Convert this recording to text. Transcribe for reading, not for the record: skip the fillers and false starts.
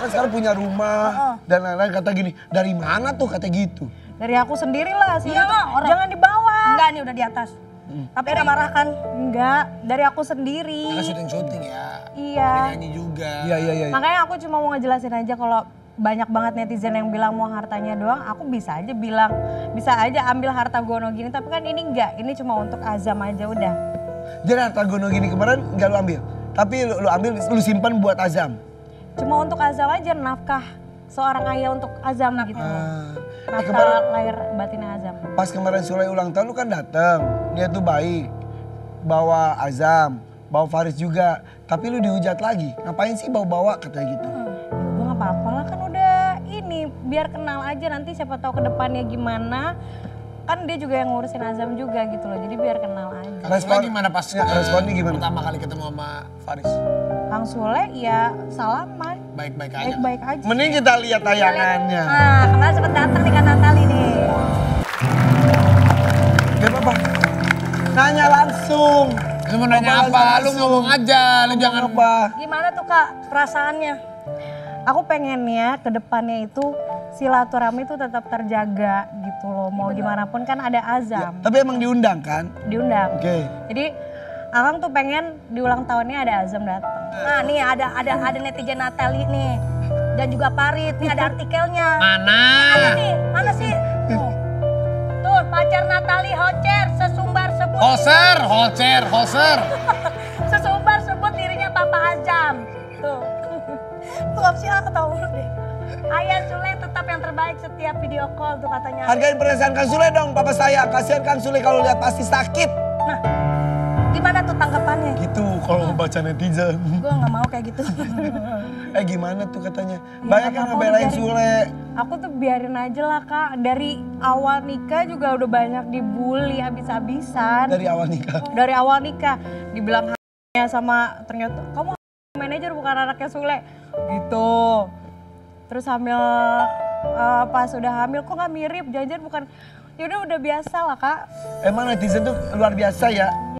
kan sekarang punya rumah dan lain-lain, kata gini, dari mana tuh kata gitu? Dari aku sendiri lah sih. Iya, orang. Jangan di bawah. Enggak nih udah di atas. Tapi udah marah kan? Enggak, dari aku sendiri. Kan syuting-syuting ya. Iya. Ada nyanyi juga. Iya. Makanya aku cuma mau ngejelasin aja kalau banyak banget netizen yang bilang mau hartanya doang, aku bisa aja bilang, bisa aja ambil harta Gono gini, tapi kan ini enggak, ini cuma untuk Azam aja udah. Jadi harta Gono gini kemarin nggak lu ambil, tapi lu ambil, lu simpan buat Azam. Cuma untuk Azam aja, nafkah seorang ayah untuk Azam gitu. Nafkah kemarin- lahir batinnya Azam. Pas kemarin Sule ulang tahun lu kan dateng, dia tuh baik, bawa Azam, bawa Faris juga, tapi lu dihujat lagi, ngapain sih bawa-bawa katanya gitu. Ya gue gak apa-apa lah, kan udah ini, biar kenal aja, nanti siapa tahu ke depannya gimana. Kan dia juga yang ngurusin Azam juga gitu loh, jadi biar kenal aja. Responnya gimana pas responnya gimana? pertama kali ketemu sama Faris? Kang Sule ya salaman, Baik-baik aja. baik-baik aja. Mending kita lihat tayangannya. Nah, kemarin sempet datang nih Kak Natali nih. Gak apa-apa, nanya langsung. Lu mau nanya apa? Lu ngomong aja, lu jangan Apa? Gimana tuh Kak perasaannya? Aku pengennya ke depannya itu silaturahmi itu tetap terjaga gitu loh. Mau gimana pun kan ada Azam, Tapi emang diundang kan? diundang. Oke. Jadi Akang tuh pengen di ulang tahunnya ada Azam datang. Nah nih ada netizen Natali nih. Dan juga Parit, nih ada artikelnya. mana? Ada nih, mana sih? Tuh, pacar Natali Hocer sesumbar sebut. Hoser. Sesumbar sebut dirinya Papa Azam. Tuh. Tuh apa sih aku tahu deh. Ayah Sule tetap yang terbaik setiap video call tuh katanya. Hargain perasaan Kang Sule dong, papa saya. Kasihan Kang Sule kalau lihat pasti sakit. Nah, gimana tuh tanggapannya? Gitu kalau baca netizen. Gue nggak mau kayak gitu. Gimana tuh katanya? Ya, Banyak yang apa-apa, ngebelain biarin. Sule. Aku tuh biarin aja lah Kak. Dari awal nikah juga udah banyak dibully habis-habisan. Dari awal nikah. Dari awal nikah dibilang sama ternyata kamu manajer bukan anaknya Sule gitu. Terus hamil pas udah hamil kok nggak mirip, jangan bukan. Ya udah biasa lah Kak. Emang netizen tuh luar biasa ya.